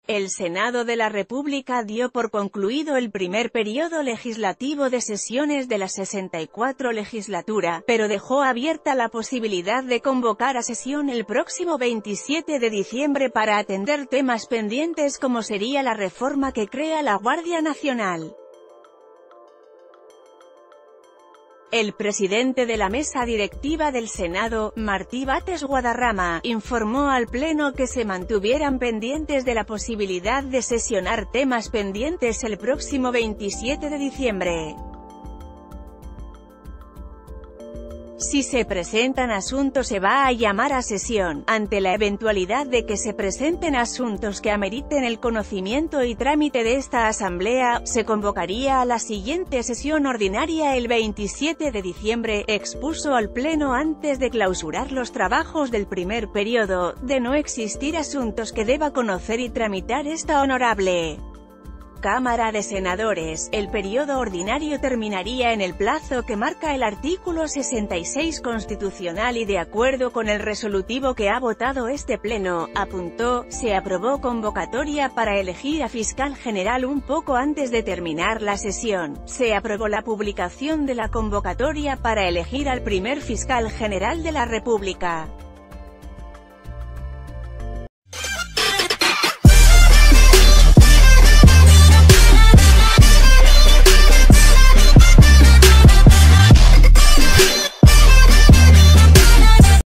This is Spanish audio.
El Senado de la República dio por concluido el primer periodo legislativo de sesiones de la 64 legislatura, pero dejó abierta la posibilidad de convocar a sesión el próximo 27 de diciembre para atender temas pendientes como sería la reforma que crea la Guardia Nacional. El presidente de la mesa directiva del Senado, Martí Bates Guadarrama, informó al Pleno que se mantuvieran pendientes de la posibilidad de sesionar temas pendientes el próximo 27 de diciembre. Si se presentan asuntos se va a llamar a sesión. Ante la eventualidad de que se presenten asuntos que ameriten el conocimiento y trámite de esta Asamblea, se convocaría a la siguiente sesión ordinaria el 27 de diciembre, expuso al Pleno antes de clausurar los trabajos del primer periodo. De no existir asuntos que deba conocer y tramitar esta honorable Cámara de Senadores, el periodo ordinario terminaría en el plazo que marca el artículo 66 constitucional y de acuerdo con el resolutivo que ha votado este Pleno, apuntó, se aprobó convocatoria para elegir a fiscal general un poco antes de terminar la sesión. Se aprobó la publicación de la convocatoria para elegir al primer fiscal general de la República.